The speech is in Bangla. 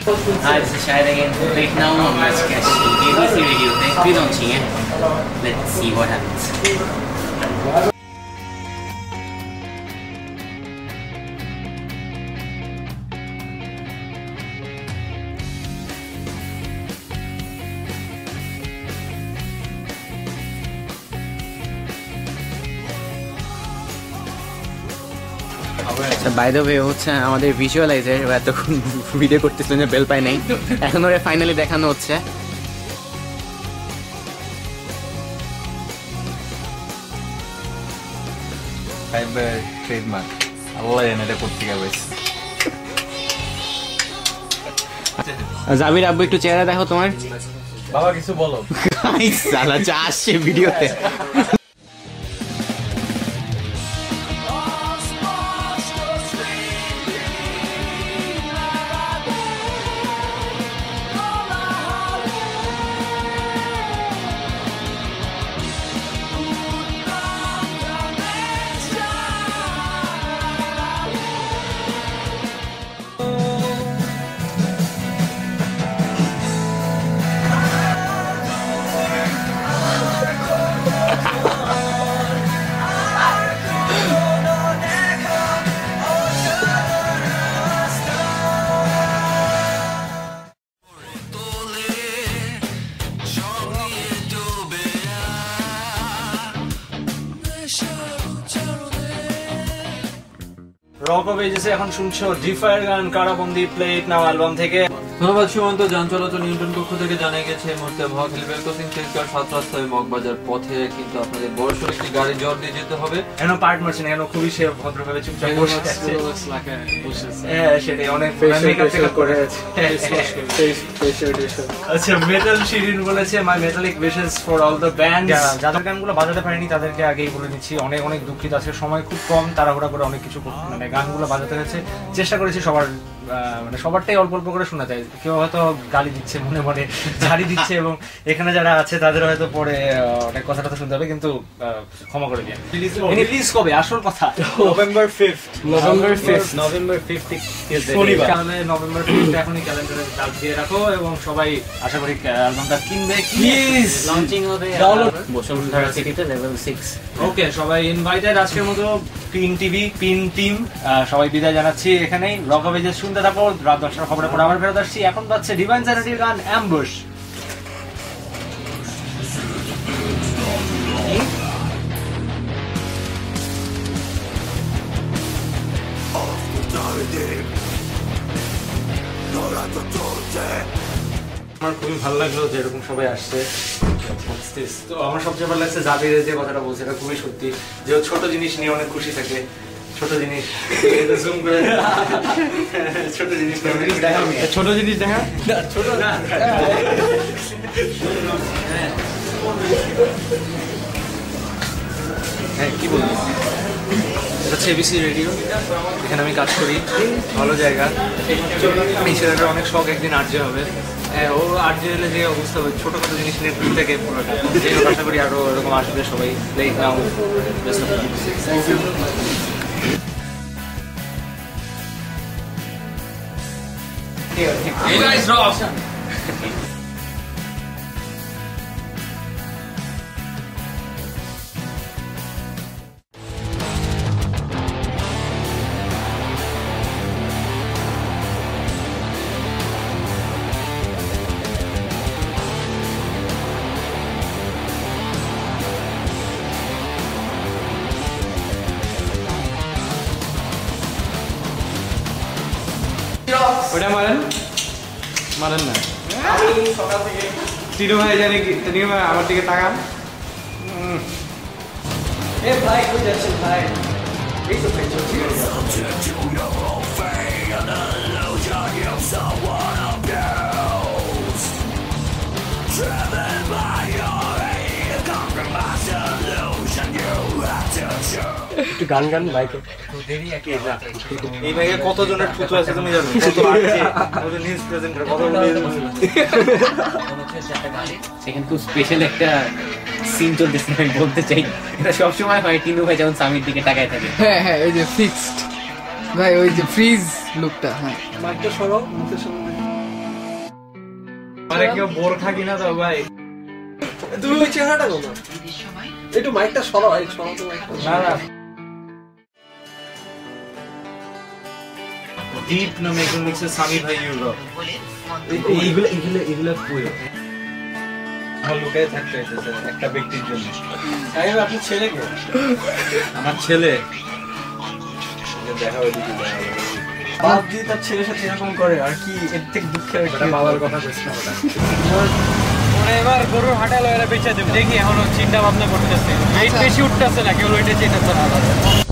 Hi, this is Shahid again. Right now, let's catch ABC radio. They're pre-launching it. Let's see what happens. By the way হচ্ছে আমাদের ভিজুয়ালাইজার এতক্ষণ ভিডিও করতেছিলেন যে বেল পায় নাই, এখন ওরা ফাইনালি দেখানো হচ্ছে। জাবির আব্বু একটু চেহারা দেখো তোমার। বাবা কিছু বলো। যা আসছে ভিডিওতে। রক অফ এজেসে এখন শুনছো ডিফায়ার গান কারাবন্দি প্লে ইট নাও অ্যালবাম থেকে। ধন্যবাদ সীমান্ত। যান চলাচল নিয়ন্ত্রণ কক্ষ থেকে জানা গেছে এই মুহূর্তে মহাখালী বেলকসিং সেক্টর 7 রাস্তায় মগবাজার পথে কিন্তু আপনাদের বড়সড় একটি গাড়ি জোর দিয়ে যেতে হবে। কেন পার্ট মারছেন, কেন খুবই সে ভদ্রভাবে চুপচাপ বসে আছে। সেটাই অনেক মেকআপ করে আছে। আচ্ছা, মেটাল শিরিন বলেছে my metallic wishes for all the band. যাদের গানগুলো বাজাতে পারেনি তাদেরকে আগেই বলে দিচ্ছি, অনেক অনেক দুঃখিত। আজকে সময় খুব কম, তাড়াহুড়া করে অনেক কিছু মানে গানগুলো বাজাতে হয়েছে। চেষ্টা করেছি সবার মানে সবারটাই অল্প অল্প করে শোনা যায়। কেউ হয়তো গালি দিচ্ছে, মনে মনে ঝাড়ি দিচ্ছে, এবং এখানে যারা আছে তাদের হয়তো পরে অনেক কথাটা তো শুনতে হবে, কিন্তু ক্ষমা করে দিন। রিলিজ কবে আসল কথা? নভেম্বর 5 শনিবার। তাহলে নভেম্বর 5 এখনই ক্যালেন্ডারে ডাক দিয়ে রাখো, এবং সবাই আশা করি অ্যালবামটা কিনবে। প্লিজ লঞ্চিং হবে বসুন্ধরা সিটিতে লেভেল 6। ওকে, সবাই ইনভাইটেড। আজকের মতো পিন টিভি পিন টিম সবাই বিদায় জানাচ্ছি এখানেই। রক অফ এজেস শুনতে থাকো, রাত 10টার খবরের পর আবার ফেরত আসছি। এখন পাচ্ছে ডিভাইন স্যানিটির গান অ্যাম্বুশ। আমার খুবই ভালো লাগলো যে এরকম সবাই আসছে। তো আমার সবচেয়ে ভালো লাগছে জাবির যে কথাটা বলছে, এটা খুবই সত্যি, যে ছোট জিনিস নিয়ে অনেক খুশি থাকে। ছোট জিনিস জুম করে ছোট জিনিস দেখা, ছোট জিনিস দেখা, ছোট না হ্যাঁ কি বলবো। এটা হচ্ছে এবিসি রেডিও, এখানে আমি কাজ করি, ভালো জায়গা। এই ছেলেটার অনেক শখ একদিন আর্জে হবে। ও আর্জে হলে যে অবস্থা হবে, ছোটোখাটো জিনিস নিয়ে ঘুরতে থেকে পুরোটা। আশা করি আরও এরকম আসবে সবাই। Like now Hey guys, Rob! ওটা মারেন মারেন না। টিনু ভাই জানি কি, টিনু ভাই আমার দিকে তাকান। এ ভাই কই যাচ্ছেন ভাই? এই তো পেছন থেকে একটু গান গান বাইকে। এই ভাইকে কতজনের থুতু আছে তুমি জানো? সেখানে খুব স্পেশাল একটা সিন চলতেছে, আমি বলতে চাই। এটা সবসময় হয়, টিনু ভাই যেমন স্বামীর দিকে তাকায় থাকে। হ্যাঁ হ্যাঁ, ওই যে ফিক্সড ভাই, ওই যে ফ্রিজ লুকটা। হ্যাঁ, মাইকটা সরো, মুখের সামনে। মানে কেউ বোর থাকি না তো ভাই। তুমি ওই চেহারাটা করো না, একটু মাইকটা সরাও, এই সরাও তো মাইকটা। না না দীপ নামে একজন লিখছে সামি ভাই ইউরোপ। এইগুলো পুরো আমার লুকায় থাকতে হইতেছে একটা ব্যক্তির জন্য। সাহেব আপনি ছেলে কে? আমার ছেলে দেখা হইলো কি দেখা হলো? বাপ দিয়ে তার ছেলের সাথে এরকম করে আর কি, এর থেকে দুঃখের বাবার কথা কইছ না ওটা। ওরা এবার গরুর হাঁটা লয়েরা বেচে দেবো, দেখি এখনো চিন্তা ভাবনা করতেছে, ওয়েট বেশি উঠতেছে না, কেউ ওয়েটে চেয়ে না।